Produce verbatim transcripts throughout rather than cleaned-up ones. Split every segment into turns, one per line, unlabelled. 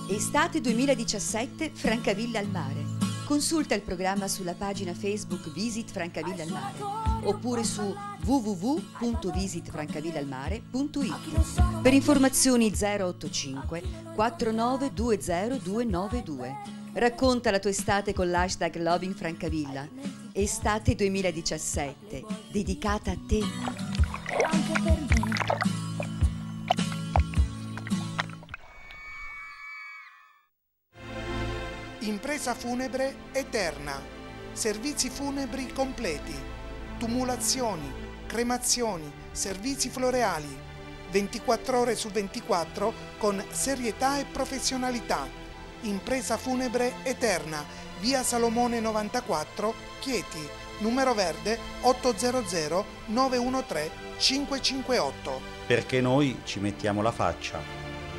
Estate duemiladiciassette Francavilla al mare. Consulta il programma sulla pagina Facebook Visit Francavilla al mare oppure su w w w punto visit francavillalmare punto it. Per informazioni zero otto cinque quattro nove due zero due nove due. Racconta la tua estate con l'hashtag Loving Francavilla. Estate duemiladiciassette, dedicata a te.
Anche per me.
Impresa funebre Eterna. Servizi funebri completi. Tumulazioni, cremazioni, servizi floreali. ventiquattro ore su ventiquattro con serietà e professionalità. Impresa funebre Eterna. Via Salomone novantaquattro, Chieti. Numero verde otto zero zero nove uno tre cinque cinque otto.
Perché noi ci mettiamo la faccia.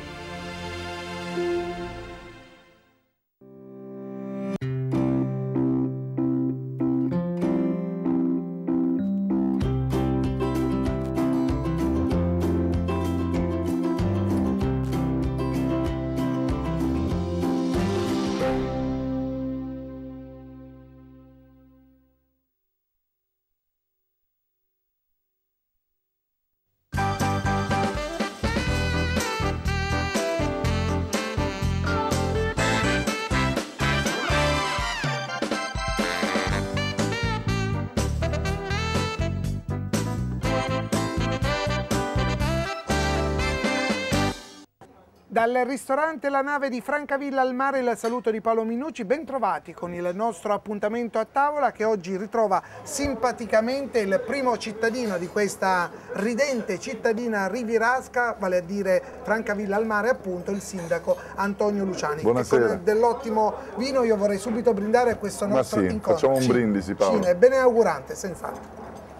Dal ristorante La Nave di Francavilla al mare il saluto di Paolo Minucci, ben trovati con il nostro appuntamento a tavola che oggi ritrova simpaticamente il primo cittadino di questa ridente cittadina rivierasca, vale a dire Francavilla al mare appunto, il sindaco Antonio Luciani.
Buonasera.
E con dell'ottimo vino io vorrei subito brindare a questo nostro
Ma sì,
incontro.
facciamo un brindisi Paolo.
È beneaugurante, senz'altro.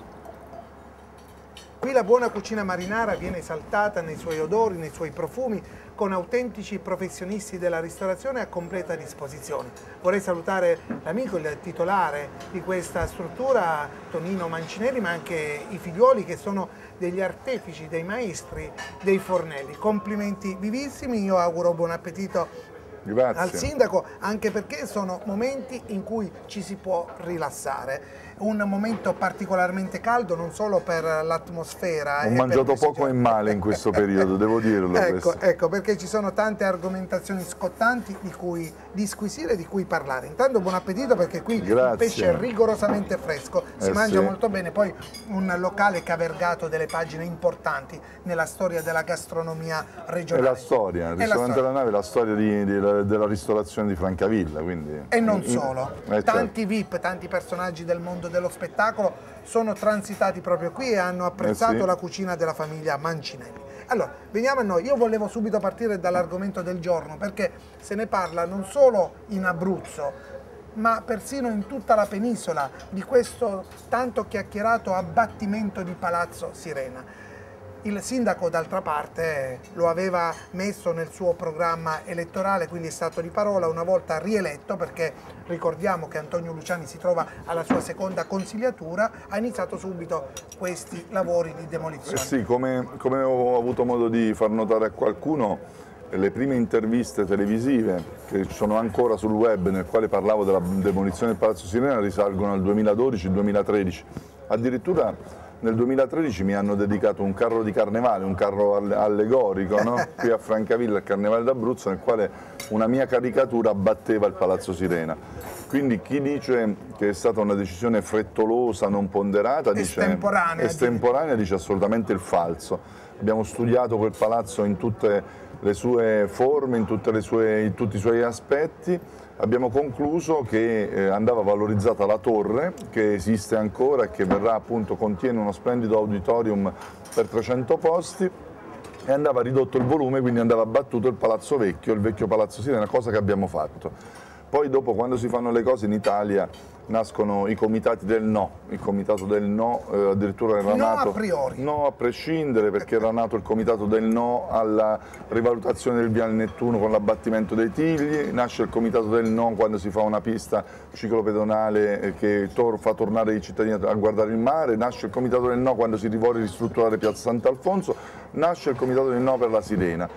Qui la buona cucina marinara viene esaltata nei suoi odori, nei suoi profumi, con autentici professionisti della ristorazione a completa disposizione. Vorrei salutare l'amico, il titolare di questa struttura, Tonino Mancinelli, ma anche i figliuoli che sono degli artefici, dei maestri, dei fornelli. Complimenti vivissimi, io auguro buon appetito
Grazie.
al sindaco, anche perché sono momenti in cui ci si può rilassare. Un momento particolarmente caldo non solo per l'atmosfera.
Ho mangiato poco e male in questo periodo, devo dirlo.
Ecco, ecco, perché ci sono tante argomentazioni scottanti di cui disquisire, di cui parlare. Intanto buon appetito perché qui
Grazie.
il pesce è rigorosamente fresco, si
Eh
mangia
sì.
molto bene. Poi un locale che ha vergato delle pagine importanti nella storia della gastronomia regionale.
È la storia, il ristorante
storia.
La Nave è la storia di, di, della ristorazione di Francavilla. Quindi...
E non
in,
solo,
eh,
tanti
certo.
V I P, tanti personaggi del mondo dello spettacolo sono transitati proprio qui e hanno apprezzato
eh sì.
la cucina della famiglia Mancinelli. Allora, veniamo a noi. Io volevo subito partire dall'argomento del giorno perché se ne parla non solo in Abruzzo, ma persino in tutta la penisola di questo tanto chiacchierato abbattimento di Palazzo Sirena. Il sindaco d'altra parte lo aveva messo nel suo programma elettorale, quindi è stato di parola una volta rieletto, perché ricordiamo che Antonio Luciani si trova alla sua seconda consigliatura, ha iniziato subito questi lavori di demolizione.
Eh sì, come, come ho avuto modo di far notare a qualcuno, le prime interviste televisive che sono ancora sul web nel quale parlavo della demolizione del Palazzo Sirena risalgono al duemiladodici duemilatredici. Addirittura nel duemilatredici mi hanno dedicato un carro di carnevale, un carro allegorico, no? Qui a Francavilla, al Carnevale d'Abruzzo, nel quale una mia caricatura batteva il Palazzo Sirena. Quindi chi dice che è stata una decisione frettolosa, non ponderata, dice,
estemporanea,
estemporanea dice assolutamente il falso. Abbiamo studiato quel palazzo in tutte le sue forme, in, tutte le sue, in tutti i suoi aspetti. Abbiamo concluso che eh, andava valorizzata la torre, che esiste ancora e che verrà appunto, contiene uno splendido auditorium per trecento posti, e andava ridotto il volume, quindi andava abbattuto il Palazzo Vecchio, il vecchio Palazzo Sirena, cosa che abbiamo fatto. Poi dopo, quando si fanno le cose in Italia, nascono i comitati del no, il comitato del no, eh, addirittura era
no
nato...
a priori.
No a prescindere, perché era nato il comitato del no alla rivalutazione del Viale Nettuno con l'abbattimento dei tigli, nasce il comitato del no quando si fa una pista ciclopedonale che tor fa tornare i cittadini a guardare il mare, nasce il comitato del no quando si vuole ristrutturare Piazza Sant'Alfonso, nasce il comitato del no per la Sirena.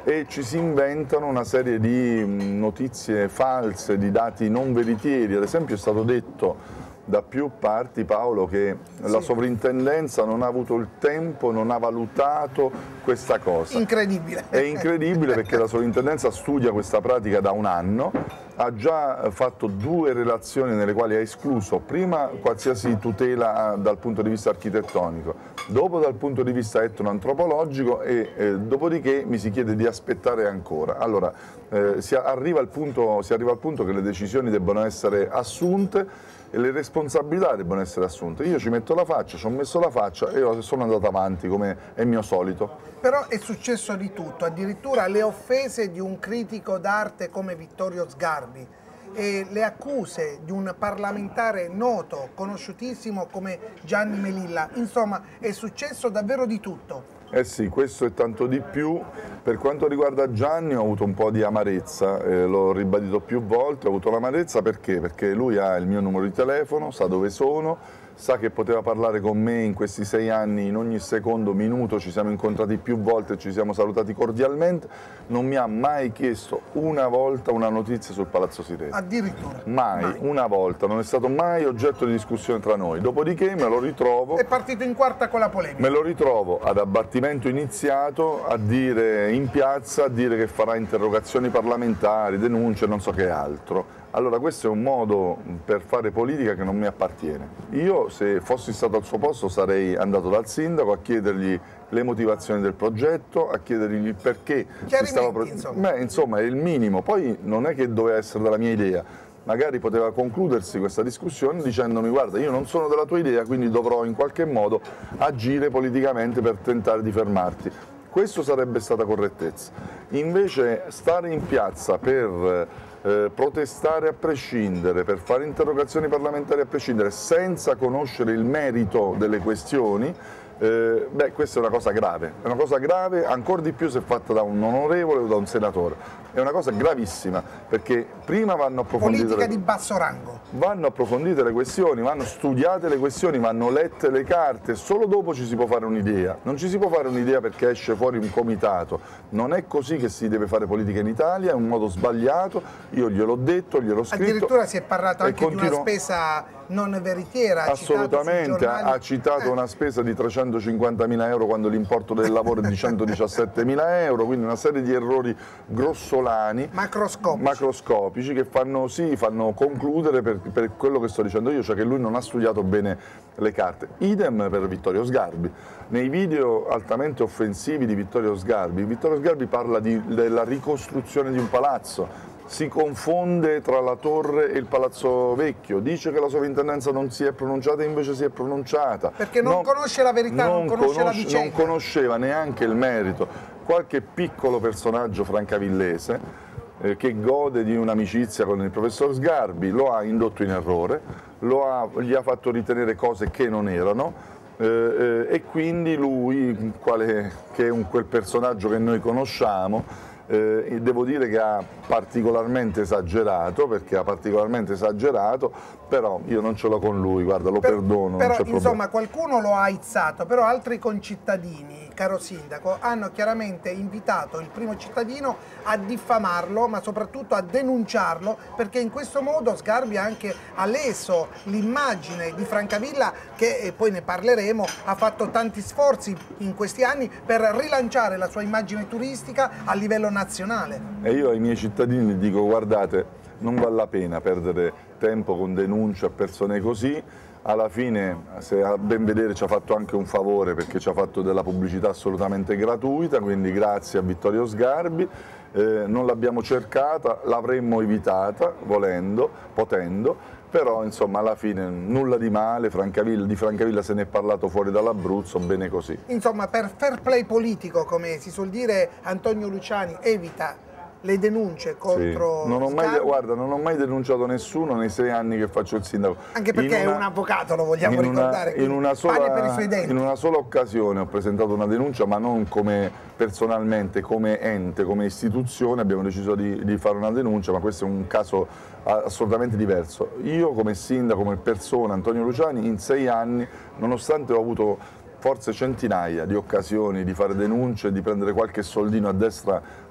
e ci si inventano una serie di notizie false, di dati non veritieri. Ad esempio è stato detto da più parti, Paolo, che sì. la sovrintendenza non ha avuto il tempo, non ha valutato questa cosa.
Incredibile.
È incredibile perché la sovrintendenza studia questa pratica da un anno, ha già fatto due relazioni nelle quali ha escluso prima qualsiasi tutela dal punto di vista architettonico, dopo dal punto di vista etnoantropologico e eh, dopodiché mi si chiede di aspettare ancora. Allora, eh, si, arriva al punto, si arriva al punto che le decisioni debbono essere assunte e le responsabilità debbono essere assunte. Io ci metto la faccia, ci ho messo la faccia e sono andato avanti come è mio solito.
Però è successo di tutto, addirittura le offese di un critico d'arte come Vittorio Sgarbi e le accuse di un parlamentare noto, conosciutissimo come Gianni Melilla. Insomma, è successo davvero di tutto.
Eh sì, questo è tanto di più. Per quanto riguarda Gianni ho avuto un po' di amarezza, eh, l'ho ribadito più volte, ho avuto l'amarezza perché? Perché lui ha il mio numero di telefono, sa dove sono, sa che poteva parlare con me in questi sei anni, in ogni secondo minuto, ci siamo incontrati più volte, ci siamo salutati cordialmente, non mi ha mai chiesto una volta una notizia sul Palazzo Sirena.
Addirittura?
Mai, mai, una volta, non è stato mai oggetto di discussione tra noi, dopodiché me lo ritrovo...
È partito in quarta con la polemica.
Me lo ritrovo ad abbattimento iniziato a dire in piazza, a dire che farà interrogazioni parlamentari, denunce, non so che altro. Allora questo è un modo per fare politica che non mi appartiene. Io se fossi stato al suo posto sarei andato dal sindaco a chiedergli le motivazioni del progetto, a chiedergli il perché.
Chiarimenti, pro... insomma.
Beh, insomma è il minimo, poi non è che doveva essere della mia idea. Magari poteva concludersi questa discussione dicendomi guarda io non sono della tua idea quindi dovrò in qualche modo agire politicamente per tentare di fermarti. Questo sarebbe stata correttezza. Invece stare in piazza per eh, protestare a prescindere, per fare interrogazioni parlamentari a prescindere senza conoscere il merito delle questioni, eh, beh questa è una cosa grave, è una cosa grave ancora di più se fatta da un onorevole o da un senatore. È una cosa gravissima, perché prima vanno approfondite
politica
le...
di basso rango.
Vanno approfondite le questioni, vanno studiate le questioni, vanno lette le carte, solo dopo ci si può fare un'idea. Non ci si può fare un'idea perché esce fuori un comitato. Non è così che si deve fare politica in Italia, è un modo sbagliato, io gliel'ho detto, gliel'ho scritto.
Addirittura si è parlato anche
continuo...
di una spesa non veritiera.
Assolutamente, ha citato una spesa di trecentocinquantamila euro quando l'importo del lavoro è di centodiciassettemila euro, quindi una serie di errori grossolani.
Macroscopici.
macroscopici che fanno, sì, fanno concludere per, per quello che sto dicendo io, cioè che lui non ha studiato bene le carte. Idem per Vittorio Sgarbi. Nei video altamente offensivi di Vittorio Sgarbi, Vittorio Sgarbi parla di, della ricostruzione di un palazzo, si confonde tra la torre e il Palazzo Vecchio, dice che la sovrintendenza non si è pronunciata e invece si è pronunciata.
Perché non, non conosce la verità, non, non conosce, conosce la vicenda.
Non conosceva neanche il merito. Qualche piccolo personaggio francavillese eh, che gode di un'amicizia con il professor Sgarbi lo ha indotto in errore, lo ha, gli ha fatto ritenere cose che non erano eh, eh, e quindi lui, quale, che è un, quel personaggio che noi conosciamo, Eh, devo dire che ha particolarmente esagerato, perché ha particolarmente esagerato, però io non ce l'ho con lui, guarda, lo
per,
perdono.
Però
non c'è
insomma
problema.
Qualcuno lo ha aizzato, però altri concittadini, caro sindaco, hanno chiaramente invitato il primo cittadino a diffamarlo, ma soprattutto a denunciarlo, perché in questo modo Sgarbi anche ha leso l'immagine di Francavilla che, e poi ne parleremo, ha fatto tanti sforzi in questi anni per rilanciare la sua immagine turistica a livello nazionale.
E io ai miei cittadini dico guardate, non vale la pena perdere tempo con denunce a persone così, alla fine se a ben vedere ci ha fatto anche un favore perché ci ha fatto della pubblicità assolutamente gratuita, quindi grazie a Vittorio Sgarbi, eh, non l'abbiamo cercata, l'avremmo evitata volendo, potendo, però insomma alla fine nulla di male, Francavilla, di Francavilla se ne è parlato fuori dall'Abruzzo, bene così.
Insomma per fair play politico, come si suol dire, Antonio Luciani evita le denunce contro
sì. non ho mai, guarda, non ho mai denunciato nessuno nei sei anni che faccio il sindaco.
Anche perché
una,
è un avvocato, lo vogliamo
in
ricordare,
una, in, una sola,
per i suoi denti.
in una sola occasione ho presentato una denuncia, ma non come personalmente, come ente, come istituzione, abbiamo deciso di, di fare una denuncia, ma questo è un caso assolutamente diverso. Io come sindaco, come persona, Antonio Luciani, in sei anni, nonostante ho avuto forse centinaia di occasioni di fare denunce, di prendere qualche soldino a destra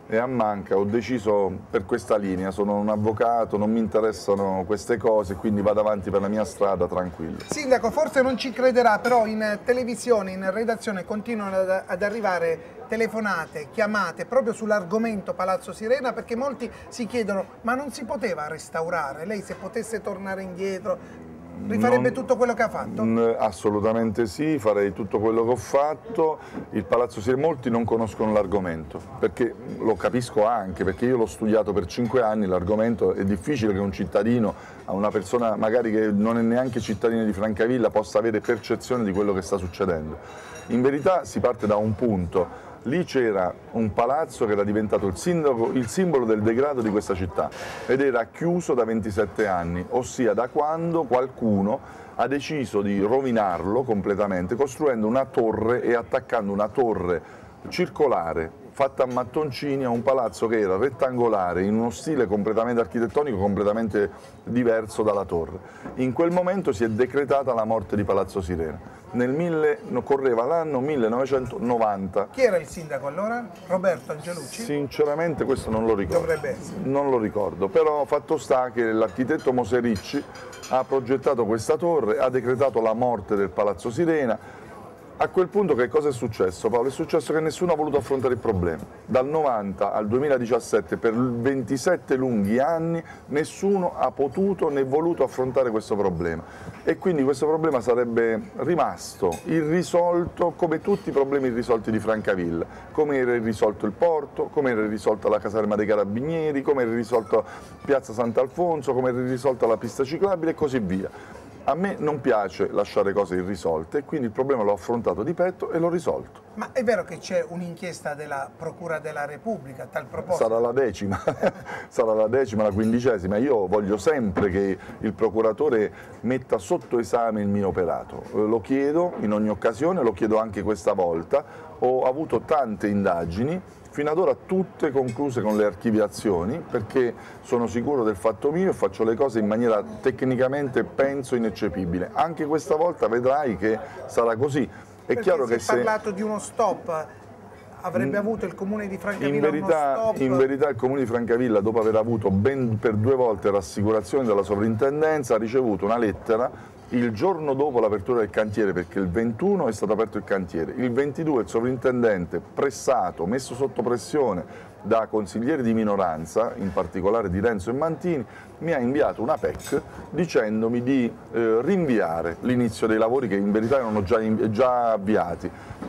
e a Manca ho deciso per questa linea, sono un avvocato, non mi interessano queste cose, quindi vado avanti per la mia strada tranquillo.
Sindaco, forse non ci crederà, però in televisione, in redazione continuano ad, ad arrivare telefonate, chiamate proprio sull'argomento Palazzo Sirena, perché molti si chiedono ma non si poteva restaurare? Lei se potesse tornare indietro rifarebbe
Non,
tutto quello che ha fatto?
Mh, assolutamente sì, farei tutto quello che ho fatto. Il Palazzo Sirena, molti non conoscono l'argomento, perché lo capisco anche, perché io l'ho studiato per cinque anni, l'argomento è difficile che un cittadino, a una persona magari che non è neanche cittadina di Francavilla, possa avere percezione di quello che sta succedendo. In verità si parte da un punto. Lì c'era un palazzo che era diventato il, sindaco, il simbolo del degrado di questa città ed era chiuso da ventisette anni, ossia da quando qualcuno ha deciso di rovinarlo completamente costruendo una torre e attaccando una torre circolare fatta a mattoncini a un palazzo che era rettangolare in uno stile completamente architettonico, completamente diverso dalla torre. In quel momento si è decretata la morte di Palazzo Sirena. Nel mille, correva l'anno millenovecentonovanta.
Chi era il sindaco allora? Roberto Angelucci?
Sinceramente questo non lo ricordo.
Dovrebbe essere.
Non lo ricordo, però fatto sta che l'architetto Mosericci ha progettato questa torre, ha decretato la morte del Palazzo Sirena. A quel punto che cosa è successo, Paolo? È successo che nessuno ha voluto affrontare il problema. Dal novanta al duemiladiciassette, per ventisette lunghi anni, nessuno ha potuto né voluto affrontare questo problema. E quindi questo problema sarebbe rimasto irrisolto come tutti i problemi irrisolti di Francavilla. Come era irrisolto il porto, come era irrisolta la caserma dei Carabinieri, come era irrisolto Piazza Sant'Alfonso, come era irrisolta la pista ciclabile e così via. A me non piace lasciare cose irrisolte e quindi il problema l'ho affrontato di petto e l'ho risolto.
Ma è vero che c'è un'inchiesta della Procura della Repubblica a tal proposito?
Sarà la decima, sarà la decima, la quindicesima. Io voglio sempre che il procuratore metta sotto esame il mio operato. Lo chiedo in ogni occasione, lo chiedo anche questa volta. Ho avuto tante indagini, fino ad ora tutte concluse con le archiviazioni, perché sono sicuro del fatto mio e faccio le cose in maniera tecnicamente, penso, ineccepibile. Anche questa volta vedrai che sarà così. È
Perché
chiaro
si
che
è
se...
parlato di uno stop, avrebbe avuto il comune di Francavilla
in verità,
uno stop?
in verità il comune di Francavilla, dopo aver avuto ben per due volte rassicurazioni dalla sovrintendenza, ha ricevuto una lettera il giorno dopo l'apertura del cantiere, perché il ventuno è stato aperto il cantiere, il ventidue il sovrintendente, pressato, messo sotto pressione da consiglieri di minoranza, in particolare di Renzo e Mantini, mi ha inviato una P E C dicendomi di eh, rinviare l'inizio dei lavori che in verità erano già, in, già avviati,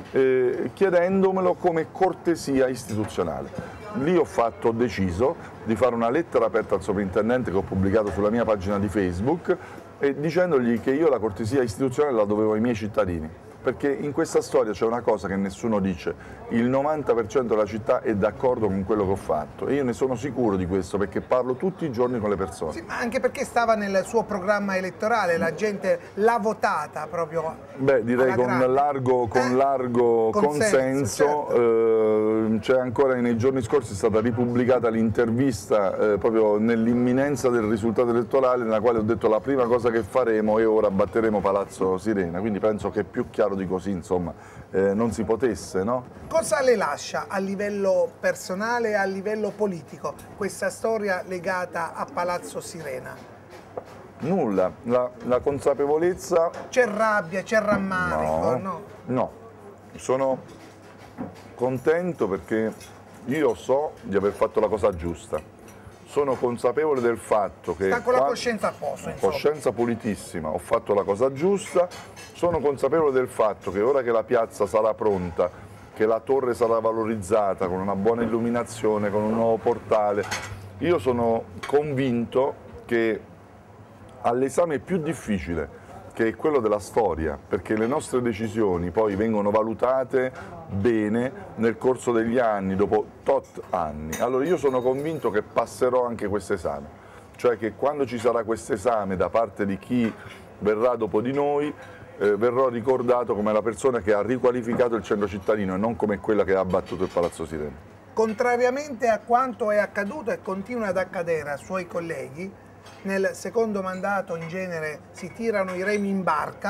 eh, chiedendomelo come cortesia istituzionale. Lì ho fatto, ho deciso di fare una lettera aperta al sovrintendente che ho pubblicato sulla mia pagina di Facebook e dicendogli che io la cortesia istituzionale la dovevo ai miei cittadini, perché in questa storia c'è una cosa che nessuno dice, il novanta per cento della città è d'accordo con quello che ho fatto e io ne sono sicuro di questo perché parlo tutti i giorni con le persone.
Sì, ma anche perché stava nel suo programma elettorale, la gente l'ha votata proprio.
Beh, direi con
grande.
largo, con
Eh?
largo
Consenso,
consenso,
certo.
eh, c'è ancora nei giorni scorsi è stata ripubblicata l'intervista eh, proprio nell'imminenza del risultato elettorale nella quale ho detto la prima cosa che faremo è ora batteremo Palazzo Sirena, quindi penso che è più chiaro di così, insomma, eh, non si potesse, no?
Cosa le lascia a livello personale e a livello politico questa storia legata a Palazzo Sirena?
Nulla, la, la consapevolezza...
C'è rabbia, c'è rammarico, no?
No, no, sono contento perché io so di aver fatto la cosa giusta, sono consapevole del fatto che...
Sta con la
qua-
coscienza a posto, insomma.
Coscienza pulitissima, ho fatto la cosa giusta, sono consapevole del fatto che ora che la piazza sarà pronta, che la torre sarà valorizzata con una buona illuminazione, con un nuovo portale, io sono convinto che all'esame più difficile, che è quello della storia, perché le nostre decisioni poi vengono valutate bene nel corso degli anni, dopo tot anni. Allora io sono convinto che passerò anche questo esame, cioè che quando ci sarà questo esame da parte di chi verrà dopo di noi, eh, verrò ricordato come la persona che ha riqualificato il centro cittadino e non come quella che ha abbattuto il Palazzo Sirena.
Contrariamente a quanto è accaduto e continua ad accadere a suoi colleghi, nel secondo mandato in genere si tirano i remi in barca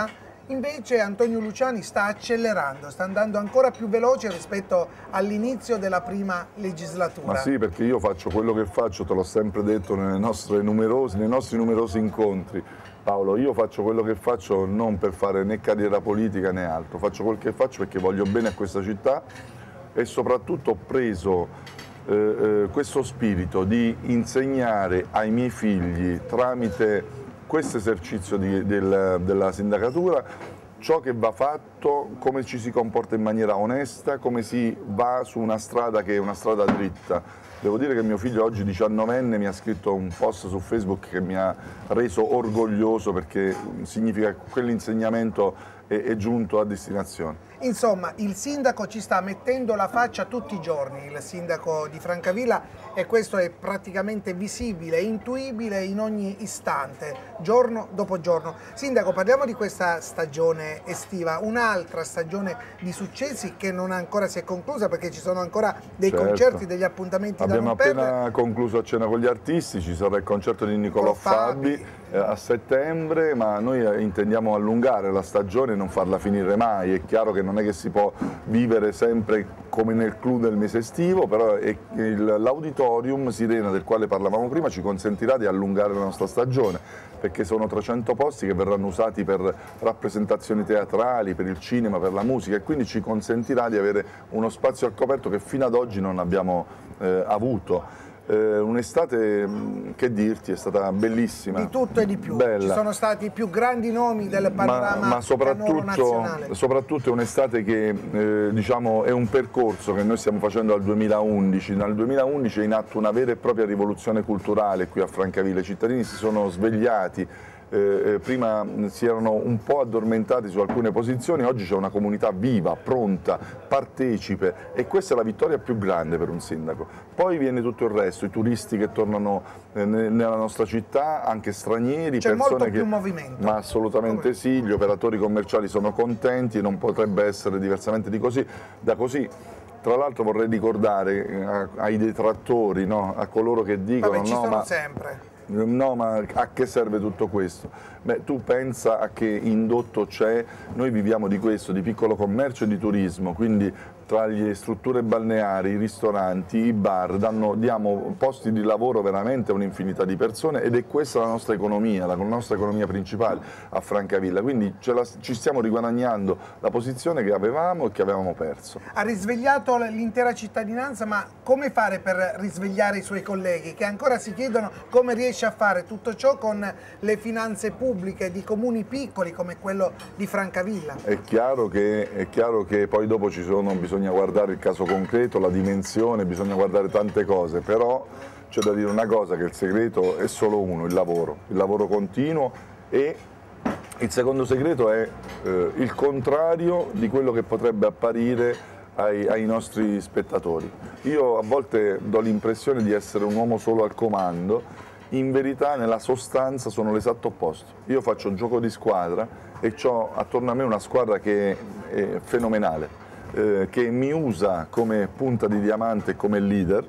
Invece Antonio Luciani sta accelerando, sta andando ancora più veloce rispetto all'inizio della prima legislatura.
Ma sì, perché io faccio quello che faccio, te l'ho sempre detto nelle nostre numerosi, nei nostri numerosi incontri. Paolo, io faccio quello che faccio non per fare né carriera politica né altro, faccio quel che faccio perché voglio bene a questa città e soprattutto ho preso eh, eh, questo spirito di insegnare ai miei figli tramite questo esercizio di, del, della sindacatura ciò che va fatto, come ci si comporta in maniera onesta, come si va su una strada che è una strada dritta. Devo dire che mio figlio oggi diciannovenne mi ha scritto un post su Facebook che mi ha reso orgoglioso perché significa che quell'insegnamento è, è giunto a destinazione.
Insomma, il sindaco ci sta mettendo la faccia tutti i giorni, il sindaco di Francavilla, e questo è praticamente visibile, intuibile in ogni istante, giorno dopo giorno. Sindaco, parliamo di questa stagione estiva, un'altra stagione di successi che non ancora si è conclusa perché ci sono ancora dei
certo.
concerti, degli appuntamenti
Abbiamo
da non
appena
perdere.
concluso A Cena con gli Artisti, ci sarà il concerto di Niccolò Fabi, Fabi eh, a settembre, ma noi intendiamo allungare la stagione e non farla finire mai. È chiaro che non è che si può vivere sempre come nel clou del mese estivo, però l'auditorium Sirena del quale parlavamo prima ci consentirà di allungare la nostra stagione, perché sono trecento posti che verranno usati per rappresentazioni teatrali, per il cinema, per la musica, e quindi ci consentirà di avere uno spazio al coperto che fino ad oggi non abbiamo eh, avuto. Eh, Un'estate, che dirti, è stata bellissima.
Di tutto e di più.
Bella.
Ci sono stati i più grandi nomi del panorama
ma, ma soprattutto,
nazionale.
soprattutto è un'estate che eh, diciamo, è un percorso che noi stiamo facendo dal duemilaundici. Dal duemilaundici è in atto una vera e propria rivoluzione culturale qui a Francavilla. I cittadini si sono svegliati. Eh, prima si erano un po' addormentati su alcune posizioni, oggi c'è una comunità viva, pronta, partecipe, e questa è la vittoria più grande per un sindaco. Poi viene tutto il resto, i turisti che tornano eh, nella nostra città, anche stranieri,
c'è
persone
molto
che...
più movimento.
Ma assolutamente sì, gli operatori commerciali sono contenti, non potrebbe essere diversamente di così, da così. Tra l'altro vorrei ricordare ai detrattori, no? A coloro che dicono...
Vabbè, ci
no,
sono
ma...
sempre.
No, ma a che serve tutto questo? Beh, tu pensa a che indotto c'è, noi viviamo di questo, di piccolo commercio e di turismo, quindi tra le strutture balneari, i ristoranti, i bar, danno, diamo posti di lavoro veramente a un'infinità di persone, ed è questa la nostra economia, la nostra economia principale a Francavilla, quindi ce la, ci stiamo riguadagnando la posizione che avevamo e che avevamo perso.
Ha risvegliato l'intera cittadinanza, ma come fare per risvegliare i suoi colleghi che ancora si chiedono come riesce a fare tutto ciò con le finanze pubbliche di comuni piccoli come quello di Francavilla?
È chiaro che, è chiaro che poi dopo ci sono, bisogna guardare il caso concreto, la dimensione, bisogna guardare tante cose, però c'è da dire una cosa, che il segreto è solo uno, il lavoro, il lavoro continuo, e il secondo segreto è eh, il contrario di quello che potrebbe apparire ai, ai nostri spettatori. Io a volte do l'impressione di essere un uomo solo al comando, in verità nella sostanza sono l'esatto opposto. Io faccio un gioco di squadra e ho attorno a me una squadra che è fenomenale, eh, che mi usa come punta di diamante e come leader,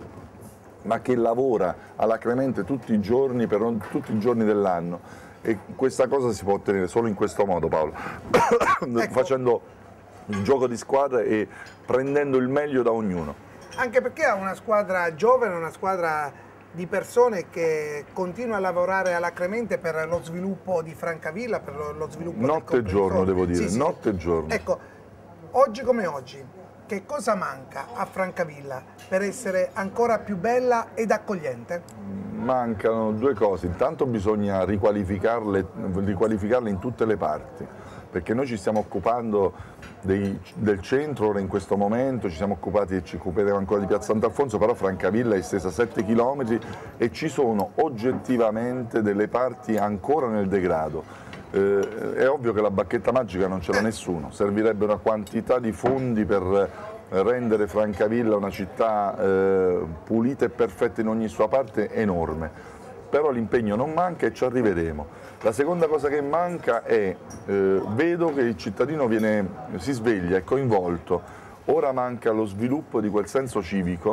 ma che lavora alacremente tutti i giorni, per tutti i giorni dell'anno, e questa cosa si può ottenere solo in questo modo, Paolo, ecco. Facendo il gioco di squadra e prendendo il meglio da ognuno.
Anche perché ha una squadra giovane, una squadra di persone che continua a lavorare alacremente per lo sviluppo di Francavilla, per lo, lo sviluppo
notte e giorno, devo dire,
sì, sì.
notte e giorno.
Ecco, oggi come oggi, che cosa manca a Francavilla per essere ancora più bella ed accogliente?
Mancano due cose. Intanto bisogna riqualificarle, riqualificarle in tutte le parti, perché noi ci stiamo occupando dei, del centro ora in questo momento, ci siamo occupati e ci occuperemo ancora di Piazza Sant'Alfonso, però Francavilla è estesa sette chilometri e ci sono oggettivamente delle parti ancora nel degrado. Eh, è ovvio che la bacchetta magica non ce l'ha nessuno, servirebbe una quantità di fondi per rendere Francavilla una città eh, pulita e perfetta in ogni sua parte enorme, però l'impegno non manca e ci arriveremo. La seconda cosa che manca è, eh, vedo che il cittadino viene, si sveglia, è coinvolto, ora manca lo sviluppo di quel senso civico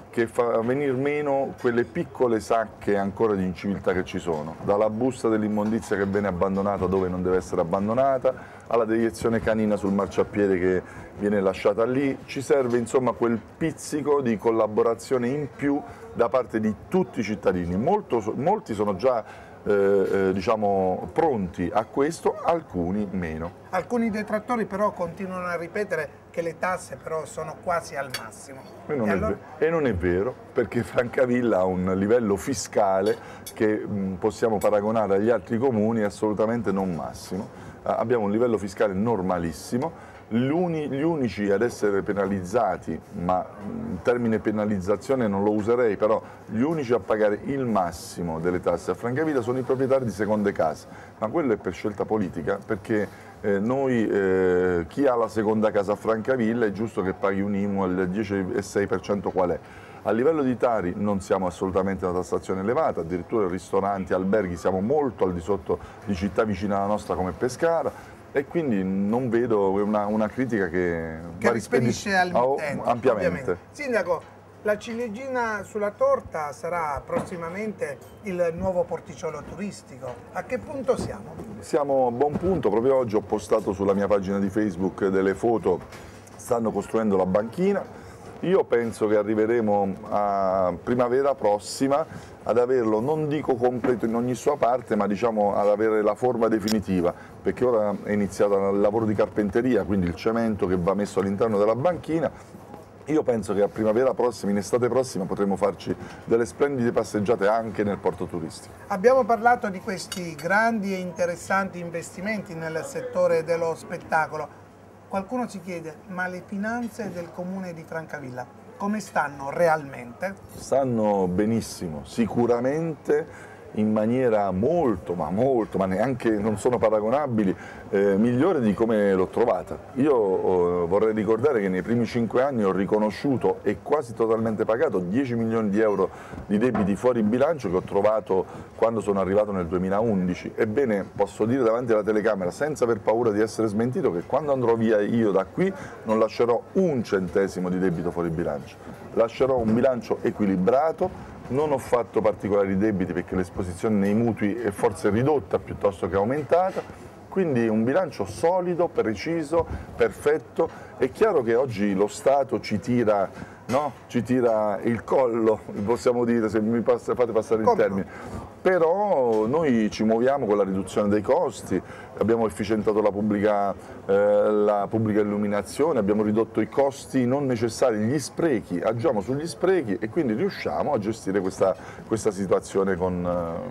che fa venire meno quelle piccole sacche ancora di inciviltà che ci sono, dalla busta dell'immondizia che viene abbandonata dove non deve essere abbandonata, alla deiezione canina sul marciapiede che viene lasciata lì. Ci serve insomma quel pizzico di collaborazione in più da parte di tutti i cittadini. Molto, molti sono già eh, eh, diciamo, pronti a questo, alcuni meno.
Alcuni detrattori però continuano a ripetere che le tasse però sono quasi al massimo.
E non,
e
è,
allora...
e non è vero, perché Francavilla ha un livello fiscale che mh, possiamo paragonare agli altri comuni, assolutamente non massimo. Uh, abbiamo un livello fiscale normalissimo. Uni, gli unici ad essere penalizzati, ma il termine penalizzazione non lo userei, però gli unici a pagare il massimo delle tasse a Francavilla sono i proprietari di seconde case, ma quello è per scelta politica, perché eh, noi, eh, chi ha la seconda casa a Francavilla è giusto che paghi un I M U al dieci virgola sei per cento qual è. A livello di Tari non siamo assolutamente una tassazione elevata, addirittura ristoranti, alberghi siamo molto al di sotto di città vicine alla nostra come Pescara, e quindi non vedo una, una critica che,
che rispedisce al mittente,
ampiamente.
Ovviamente. Sindaco, la ciliegina sulla torta sarà prossimamente il nuovo porticciolo turistico. A che punto siamo?
Siamo a buon punto, proprio oggi ho postato sulla mia pagina di Facebook delle foto, stanno costruendo la banchina. Io penso che arriveremo a primavera prossima ad averlo, non dico completo in ogni sua parte, ma diciamo ad avere la forma definitiva, perché ora è iniziato il lavoro di carpenteria, quindi il cemento che va messo all'interno della banchina. Io penso che a primavera prossima, in estate prossima, potremo farci delle splendide passeggiate anche nel porto turistico.
Abbiamo parlato di questi grandi e interessanti investimenti nel settore dello spettacolo. Qualcuno si chiede, ma le finanze del comune di Francavilla come stanno realmente?
Stanno benissimo, sicuramente in maniera molto, ma molto, ma neanche, non sono paragonabili, eh, migliore di come l'ho trovata. Io eh, vorrei ricordare che nei primi cinque anni ho riconosciuto e quasi totalmente pagato dieci milioni di euro di debiti fuori bilancio che ho trovato quando sono arrivato nel duemilaundici. Ebbene, posso dire davanti alla telecamera, senza aver paura di essere smentito, che quando andrò via io da qui non lascerò un centesimo di debito fuori bilancio. Lascerò un bilancio equilibrato. Non ho fatto particolari debiti perché l'esposizione nei mutui è forse ridotta piuttosto che aumentata, quindi un bilancio solido, preciso, perfetto. È chiaro che oggi lo Stato ci tira, no? Ci tira il collo, possiamo dire, se mi passa, fate passare il
Come
termine.
no?
Però noi ci muoviamo con la riduzione dei costi, abbiamo efficientato la pubblica, eh, la pubblica illuminazione, abbiamo ridotto i costi non necessari, gli sprechi, agiamo sugli sprechi e quindi riusciamo a gestire questa, questa situazione con,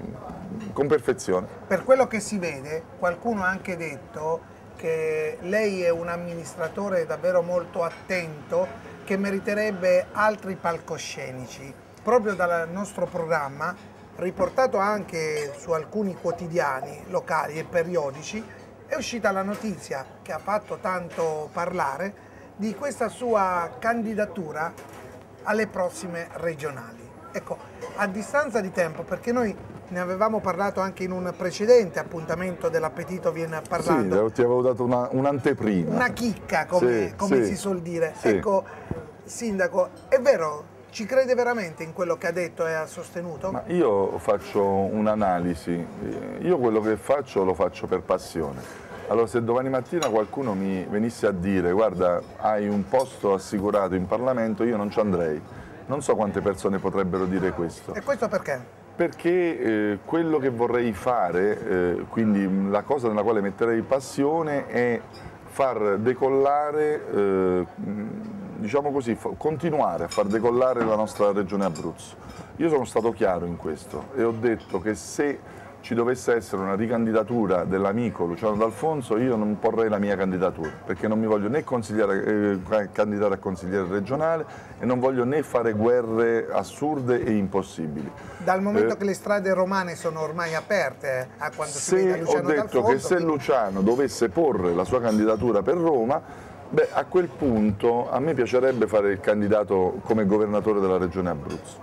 eh, con perfezione.
Per quello che si vede, qualcuno ha anche detto che lei è un amministratore davvero molto attento, che meriterebbe altri palcoscenici. Proprio dal nostro programma, riportato anche su alcuni quotidiani locali e periodici, è uscita la notizia che ha fatto tanto parlare di questa sua candidatura alle prossime regionali. Ecco, a distanza di tempo, perché noi ne avevamo parlato anche in un precedente appuntamento dell'Appetito Viene Parlando.
Sì, ti avevo dato una, un'anteprima.
Una chicca, come,
sì,
come
sì,
si suol dire.
Sì.
Ecco, Sindaco, è vero? Ci crede veramente in quello che ha detto e ha sostenuto?
Ma io faccio un'analisi, io quello che faccio lo faccio per passione. Allora se domani mattina qualcuno mi venisse a dire guarda hai un posto assicurato in Parlamento, io non ci andrei. Non so quante persone potrebbero dire questo.
E questo perché?
Perché eh, quello che vorrei fare, eh, quindi la cosa nella quale metterei passione è far decollare, eh, diciamo così, continuare a far decollare la nostra regione Abruzzo. Io sono stato chiaro in questo e ho detto che se ci dovesse essere una ricandidatura dell'amico Luciano D'Alfonso, io non porrei la mia candidatura, perché non mi voglio né eh, candidare a consigliere regionale e non voglio né fare guerre assurde e impossibili.
Dal momento
eh,
che le strade romane sono ormai aperte a quando si vede
se
Luciano
ho detto
D'Alfonso,
che se
quindi...
Luciano dovesse porre la sua candidatura per Roma, beh, a quel punto a me piacerebbe fare il candidato come governatore della regione Abruzzo.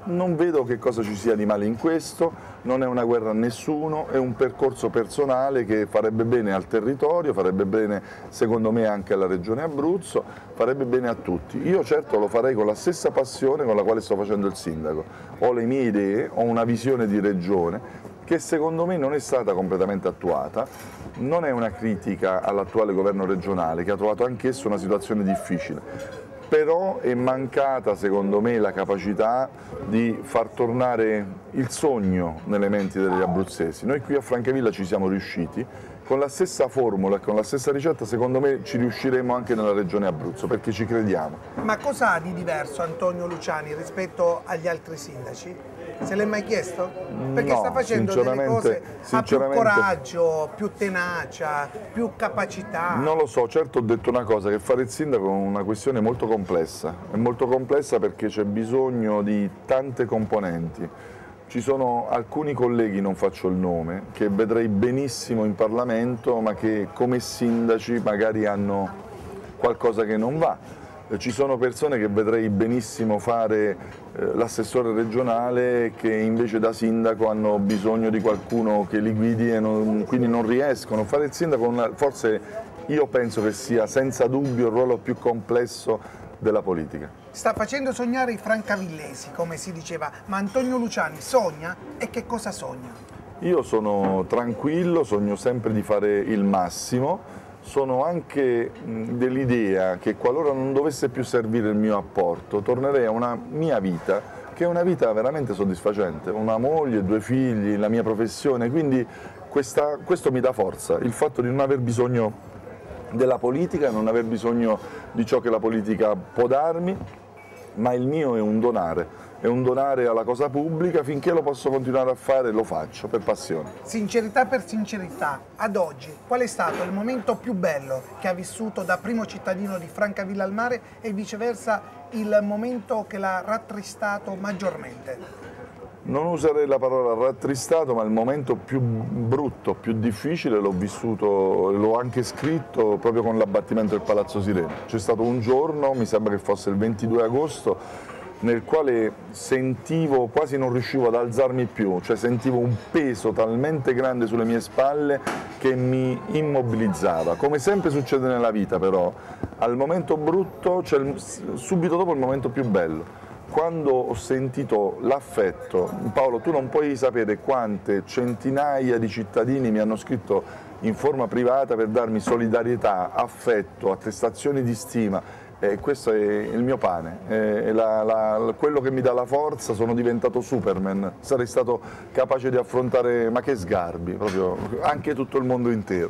non vedo che cosa ci sia di male in questo, non è una guerra a nessuno, è un percorso personale che farebbe bene al territorio, farebbe bene secondo me anche alla Regione Abruzzo, farebbe bene a tutti. Io certo lo farei con la stessa passione con la quale sto facendo il sindaco. Ho le mie idee, ho una visione di regione che secondo me non è stata completamente attuata, non è una critica all'attuale governo regionale che ha trovato anch'esso una situazione difficile, però è mancata secondo me la capacità di far tornare il sogno nelle menti degli abruzzesi. Noi qui a Francavilla ci siamo riusciti, con la stessa formula e con la stessa ricetta secondo me ci riusciremo anche nella regione Abruzzo, perché ci crediamo.
Ma cosa ha di diverso Antonio Luciani rispetto agli altri sindaci? Se l'è mai chiesto? Perché
No,
sta facendo delle cose, ha più
sinceramente-
coraggio, più tenacia, più capacità.
Non lo so, certo ho detto una cosa, che fare il sindaco è una questione molto complessa, è molto complessa perché c'è bisogno di tante componenti. Ci sono alcuni colleghi, non faccio il nome, che vedrei benissimo in Parlamento ma che come sindaci magari hanno qualcosa che non va. Ci sono persone che vedrei benissimo fare eh, l'assessore regionale che invece da sindaco hanno bisogno di qualcuno che li guidi e non, quindi non riescono. Fare il sindaco una, forse io penso che sia senza dubbio il ruolo più complesso della politica.
Sta facendo sognare i francavillesi, come si diceva, ma Antonio Luciani sogna e che cosa sogna?
Io sono tranquillo, sogno sempre di fare il massimo. Sono anche dell'idea che qualora non dovesse più servire il mio apporto, tornerei a una mia vita, che è una vita veramente soddisfacente, una moglie, due figli, la mia professione, quindi questa, questo mi dà forza, il fatto di non aver bisogno della politica, non aver bisogno di ciò che la politica può darmi, ma il mio è un donare. È un donare alla cosa pubblica, finché lo posso continuare a fare lo faccio per passione.
Sincerità per sincerità, ad oggi qual è stato il momento più bello che ha vissuto da primo cittadino di Francavilla al Mare e viceversa il momento che l'ha rattristato maggiormente?
Non userei la parola rattristato, ma il momento più brutto, più difficile l'ho vissuto, l'ho anche scritto proprio con l'abbattimento del Palazzo Sirena. C'è stato un giorno, mi sembra che fosse il ventidue agosto, nel quale sentivo, quasi non riuscivo ad alzarmi più, cioè sentivo un peso talmente grande sulle mie spalle che mi immobilizzava. Come sempre succede nella vita però, al momento brutto c'è il, subito dopo il momento più bello. Quando ho sentito l'affetto, Paolo, tu non puoi sapere quante centinaia di cittadini mi hanno scritto in forma privata per darmi solidarietà, affetto, attestazioni di stima. E questo è il mio pane, è la, la, quello che mi dà la forza. Sono diventato Superman, sarei stato capace di affrontare, ma che sgarbi, proprio anche tutto il mondo intero.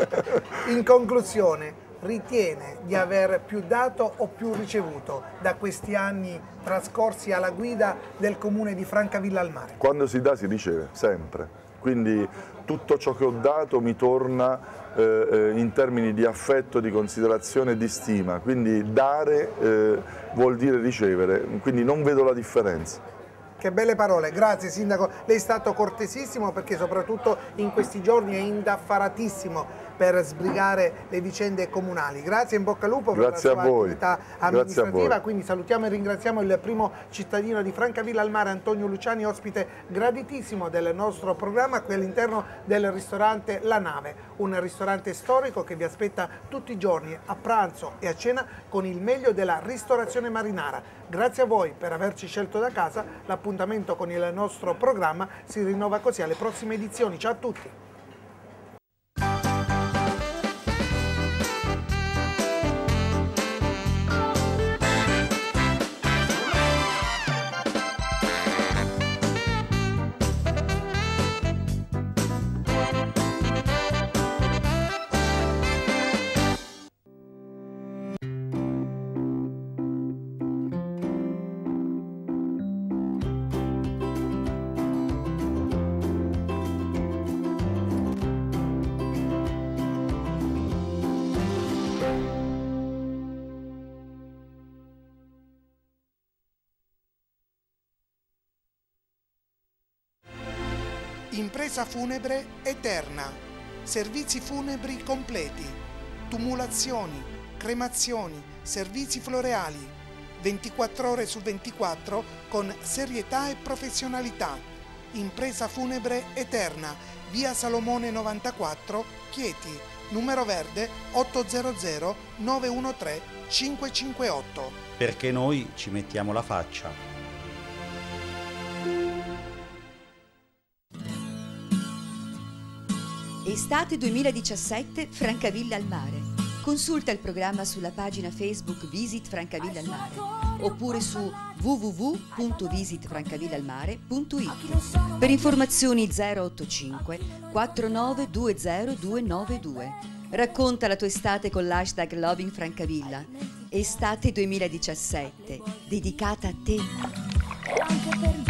In conclusione, ritiene di aver più dato o più ricevuto da questi anni trascorsi alla guida del comune di Francavilla al Mare?
Quando si dà si riceve, sempre, quindi tutto ciò che ho dato mi torna eh, in termini di affetto, di considerazione e di stima, quindi dare eh, vuol dire ricevere, quindi non vedo la differenza.
Che belle parole, grazie Sindaco, lei è stato cortesissimo perché soprattutto in questi giorni è indaffaratissimo per sbrigare le vicende comunali. Grazie, in bocca al lupo per
Grazie
la sua
a voi.
attività
Grazie a
amministrativa,
voi.
quindi salutiamo e ringraziamo il primo cittadino di Francavilla al Mare, Antonio Luciani, ospite graditissimo del nostro programma qui all'interno del ristorante La Nave, un ristorante storico che vi aspetta tutti i giorni a pranzo e a cena con il meglio della ristorazione marinara. Grazie a voi per averci scelto da casa, l'appuntamento con il nostro programma si rinnova così alle prossime edizioni. Ciao a tutti! Impresa funebre Eterna, servizi funebri completi, tumulazioni, cremazioni, servizi floreali, ventiquattro ore su ventiquattro con serietà e professionalità. Impresa funebre Eterna, via Salomone novantaquattro, Chieti, numero verde ottocento nove uno tre cinque cinque otto.
Perché noi ci mettiamo la faccia.
Estate duemiladiciassette Francavilla al mare. Consulta il programma sulla pagina Facebook Visit Francavilla al mare oppure su w w w punto visit francavilla al mare punto it. Per informazioni zero otto cinque quattro nove due zero due nove due. Racconta la tua estate con l'hashtag Loving Francavilla. Estate duemiladiciassette, dedicata a te.
Anche per me.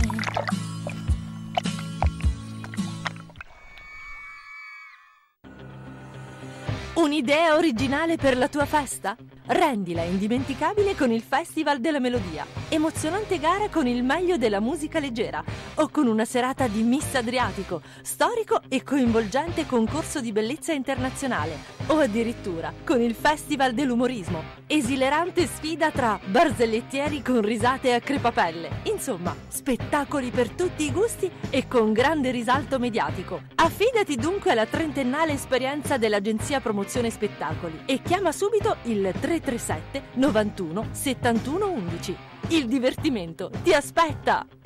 Un'idea originale per la tua festa? Rendila indimenticabile con il Festival della Melodia. Emozionante gara con il meglio della musica leggera o con una serata di Miss Adriatico, storico e coinvolgente concorso di bellezza internazionale o addirittura con il Festival dell'umorismo. Esilerante sfida tra barzellettieri con risate a crepapelle. Insomma, spettacoli per tutti i gusti e con grande risalto mediatico. Affidati dunque alla trentennale esperienza dell'agenzia Promozione Spettacoli e chiama subito il tre tre sette novantuno settantuno undici. Il divertimento ti aspetta!